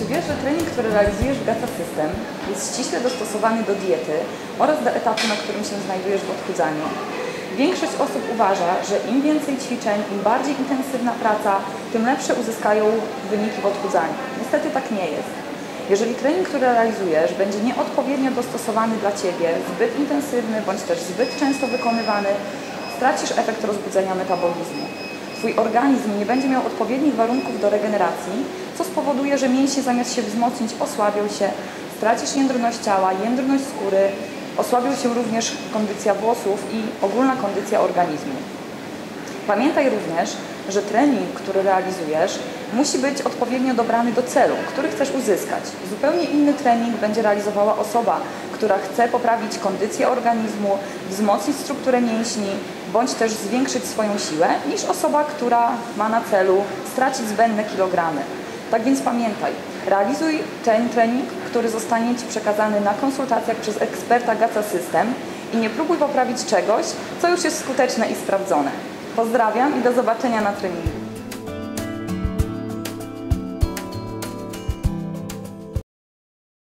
Czy wiesz, że trening, który realizujesz w GACA System, jest ściśle dostosowany do diety oraz do etapu, na którym się znajdujesz w odchudzaniu? Większość osób uważa, że im więcej ćwiczeń, im bardziej intensywna praca, tym lepsze uzyskają wyniki w odchudzaniu. Niestety tak nie jest. Jeżeli trening, który realizujesz, będzie nieodpowiednio dostosowany dla Ciebie, zbyt intensywny bądź też zbyt często wykonywany, stracisz efekt rozbudzenia metabolizmu. Twój organizm nie będzie miał odpowiednich warunków do regeneracji, co spowoduje, że mięśnie zamiast się wzmocnić osłabią się, stracisz jędrność ciała, jędrność skóry, osłabią się również kondycja włosów i ogólna kondycja organizmu. Pamiętaj również, że trening, który realizujesz, musi być odpowiednio dobrany do celu, który chcesz uzyskać. Zupełnie inny trening będzie realizowała osoba, która chce poprawić kondycję organizmu, wzmocnić strukturę mięśni, bądź też zwiększyć swoją siłę, niż osoba, która ma na celu stracić zbędne kilogramy. Tak więc pamiętaj, realizuj ten trening, który zostanie Ci przekazany na konsultacjach przez eksperta GACA System i nie próbuj poprawić czegoś, co już jest skuteczne i sprawdzone. Pozdrawiam i do zobaczenia na treningu.